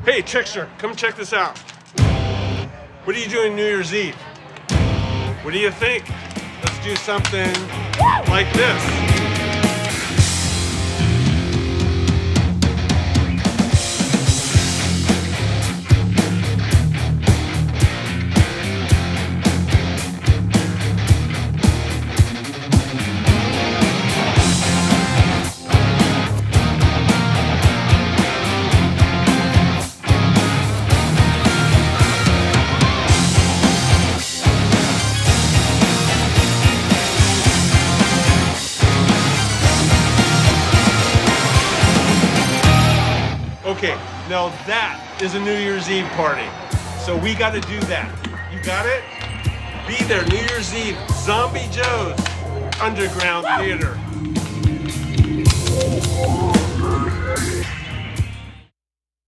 Hey, Trickster, come check this out. What are you doing New Year's Eve? What do you think? Let's do something like this. Okay, now that is a New Year's Eve party. So we got to do that. You got it? Be there, New Year's Eve, Zombie Joe's Underground Theater.